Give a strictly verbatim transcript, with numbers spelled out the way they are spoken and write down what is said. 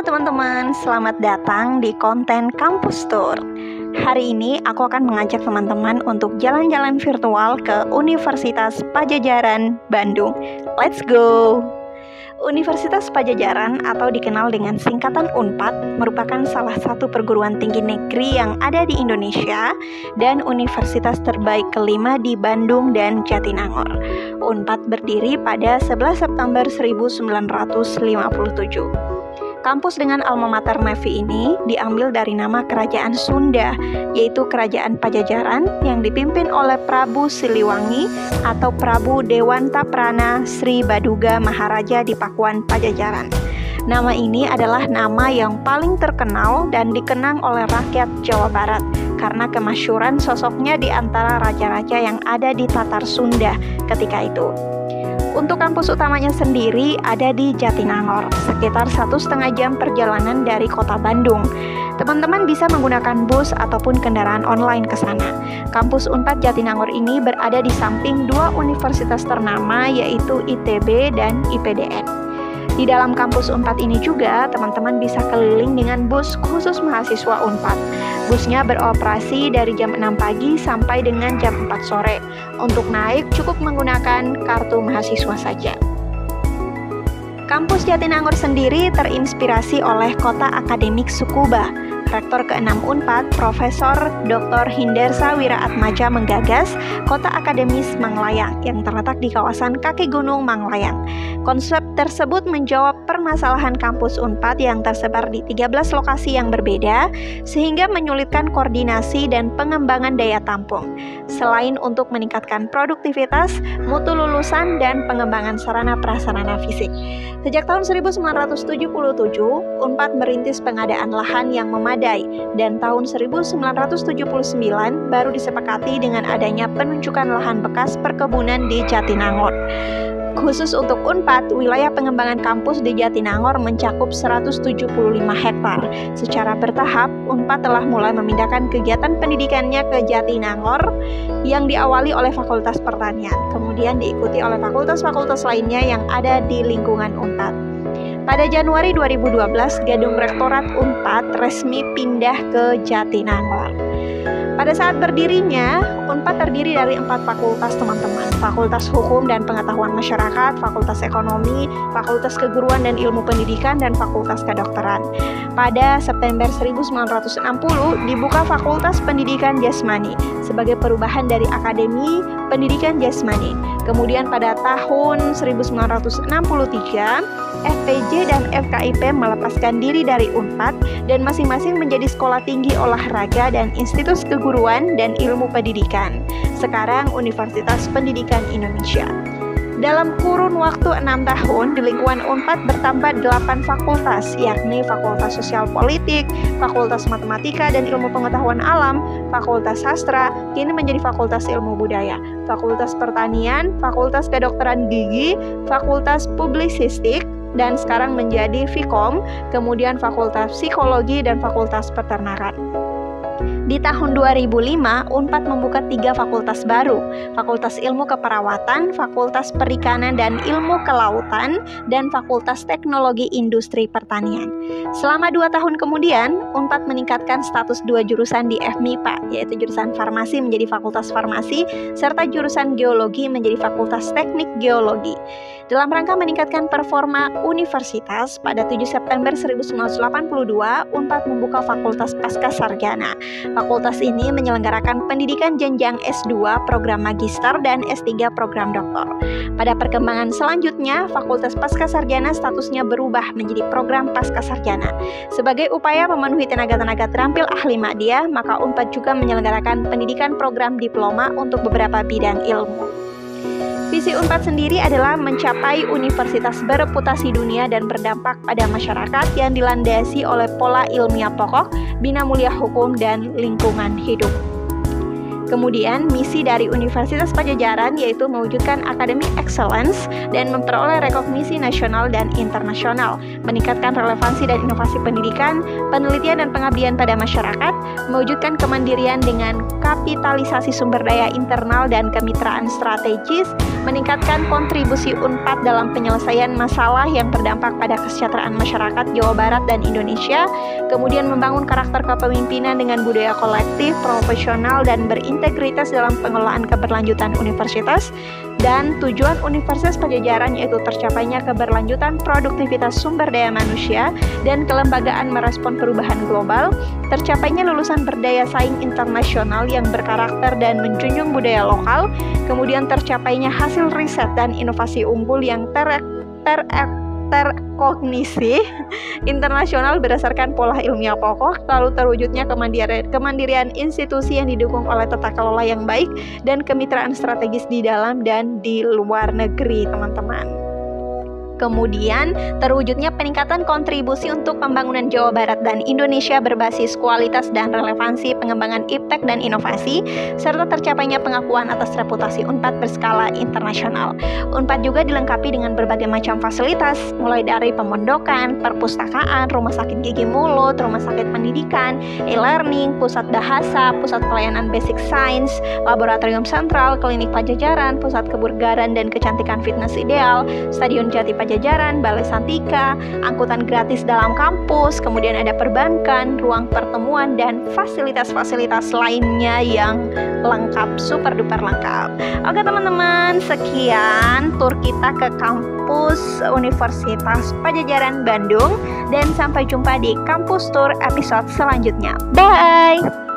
teman-teman, selamat datang di konten Kampus Tour. Hari ini aku akan mengajak teman-teman untuk jalan-jalan virtual ke Universitas Padjadjaran, Bandung. Let's go! Universitas Padjadjaran atau dikenal dengan singkatan UNPAD merupakan salah satu perguruan tinggi negeri yang ada di Indonesia dan universitas terbaik kelima di Bandung dan Jatinangor. UNPAD berdiri pada sebelas September seribu sembilan ratus lima puluh tujuh. Kampus dengan alma mater Nevi ini diambil dari nama kerajaan Sunda, yaitu Kerajaan Padjadjaran yang dipimpin oleh Prabu Siliwangi atau Prabu Dewantaprana Sri Baduga Maharaja di Pakuan Padjadjaran. Nama ini adalah nama yang paling terkenal dan dikenang oleh rakyat Jawa Barat karena kemasyhuran sosoknya di antara raja-raja yang ada di Tatar Sunda ketika itu. Untuk kampus utamanya sendiri ada di Jatinangor, sekitar satu setengah jam perjalanan dari kota Bandung. Teman-teman bisa menggunakan bus ataupun kendaraan online ke sana. Kampus UNPAD Jatinangor ini berada di samping dua universitas ternama yaitu I T B dan I P D N. Di dalam kampus UNPAD ini juga teman-teman bisa keliling dengan bus khusus mahasiswa UNPAD. Busnya beroperasi dari jam enam pagi sampai dengan jam empat sore. Untuk naik cukup menggunakan kartu mahasiswa saja. Kampus Jatinangor sendiri terinspirasi oleh kota akademik Tsukuba. Rektor keenam UNPAD, Profesor Doktor Hindarsa Wiraatmaja menggagas kota akademis Manglayang yang terletak di kawasan kaki gunung Manglayang. Konsep tersebut menjawab permasalahan kampus UNPAD yang tersebar di tiga belas lokasi yang berbeda, sehingga menyulitkan koordinasi dan pengembangan daya tampung. Selain untuk meningkatkan produktivitas, mutu lulusan, dan pengembangan sarana prasarana fisik. Sejak tahun seribu sembilan ratus tujuh puluh tujuh, UNPAD merintis pengadaan lahan yang memadai, dan tahun seribu sembilan ratus tujuh puluh sembilan baru disepakati dengan adanya penunjukan lahan bekas perkebunan di Jatinangor. Khusus untuk UNPAD, wilayah pengembangan kampus di Jatinangor mencakup seratus tujuh puluh lima hektar. Secara bertahap, UNPAD telah mulai memindahkan kegiatan pendidikannya ke Jatinangor yang diawali oleh Fakultas Pertanian, kemudian diikuti oleh fakultas-fakultas lainnya yang ada di lingkungan UNPAD. Pada Januari dua ribu dua belas, gedung Rektorat UNPAD resmi pindah ke Jatinangor. Pada saat berdirinya, UNPAD terdiri dari empat fakultas teman-teman. Fakultas Hukum dan Pengetahuan Masyarakat, Fakultas Ekonomi, Fakultas Keguruan dan Ilmu Pendidikan, dan Fakultas Kedokteran. Pada September seribu sembilan ratus enam puluh, dibuka Fakultas Pendidikan Jasmani sebagai perubahan dari Akademi Pendidikan Jasmani. Kemudian pada tahun seribu sembilan ratus enam puluh tiga, F P J dan F K I P melepaskan diri dari UNPAD dan masing-masing menjadi sekolah tinggi olahraga dan institut keguruan dan ilmu pendidikan. Sekarang Universitas Pendidikan Indonesia. Dalam kurun waktu enam tahun, di lingkungan UNPAD bertambah delapan fakultas, yakni Fakultas Sosial Politik, Fakultas Matematika dan Ilmu Pengetahuan Alam, Fakultas Sastra, kini menjadi Fakultas Ilmu Budaya, Fakultas Pertanian, Fakultas Kedokteran Gigi, Fakultas Publisistik, dan sekarang menjadi Vkom, kemudian Fakultas Psikologi dan Fakultas Peternakan. Di tahun dua ribu lima, UNPAD membuka tiga fakultas baru, Fakultas Ilmu Keperawatan, Fakultas Perikanan dan Ilmu Kelautan, dan Fakultas Teknologi Industri Pertanian. Selama dua tahun kemudian, UNPAD meningkatkan status dua jurusan di F M I P A, yaitu jurusan Farmasi menjadi Fakultas Farmasi, serta jurusan Geologi menjadi Fakultas Teknik Geologi. Dalam rangka meningkatkan performa universitas, pada tujuh September seribu sembilan ratus delapan puluh dua, UNPAD membuka Fakultas Pascasarjana. Fakultas ini menyelenggarakan pendidikan jenjang S dua, program magister, dan S tiga, program doktor. Pada perkembangan selanjutnya, Fakultas Pascasarjana statusnya berubah menjadi program Pascasarjana. Sebagai upaya memenuhi tenaga-tenaga terampil ahli madya, maka UNPAD juga menyelenggarakan pendidikan program diploma untuk beberapa bidang ilmu. Visi UNPAD sendiri adalah mencapai universitas bereputasi dunia dan berdampak pada masyarakat yang dilandasi oleh pola ilmiah pokok, bina mulia hukum, dan lingkungan hidup. Kemudian misi dari Universitas Padjadjaran yaitu mewujudkan academic excellence dan memperoleh rekognisi nasional dan internasional, meningkatkan relevansi dan inovasi pendidikan, penelitian dan pengabdian pada masyarakat, mewujudkan kemandirian dengan kapitalisasi sumber daya internal dan kemitraan strategis, meningkatkan kontribusi Unpad dalam penyelesaian masalah yang berdampak pada kesejahteraan masyarakat Jawa Barat dan Indonesia, kemudian membangun karakter kepemimpinan dengan budaya kolektif, profesional, dan berintegritas dalam pengelolaan keberlanjutan universitas, dan tujuan Universitas Padjadjaran yaitu tercapainya keberlanjutan produktivitas sumber daya manusia dan kelembagaan merespon perubahan global, tercapainya lulusan berdaya saing internasional yang berkarakter dan menjunjung budaya lokal, kemudian tercapainya hasil riset dan inovasi unggul yang ter ter terkognisi internasional berdasarkan pola ilmiah pokok, lalu terwujudnya kemandirian, kemandirian institusi yang didukung oleh tata kelola yang baik dan kemitraan strategis di dalam dan di luar negeri, teman-teman. Kemudian terwujudnya peningkatan kontribusi untuk pembangunan Jawa Barat dan Indonesia berbasis kualitas dan relevansi pengembangan iptek dan inovasi, serta tercapainya pengakuan atas reputasi Unpad berskala internasional. Unpad juga dilengkapi dengan berbagai macam fasilitas, mulai dari pemondokan, perpustakaan, rumah sakit gigi mulut, rumah sakit pendidikan, e-learning, pusat bahasa, pusat pelayanan basic science, laboratorium sentral, klinik Padjadjaran, pusat kebugaran dan kecantikan fitness ideal, stadion Jati Padjadjaran, Balai Santika, angkutan gratis dalam kampus, kemudian ada perbankan, ruang pertemuan, dan fasilitas-fasilitas lainnya yang lengkap, super duper lengkap. Oke teman-teman, sekian tur kita ke kampus Universitas Padjadjaran Bandung, dan sampai jumpa di kampus tour episode selanjutnya. Bye!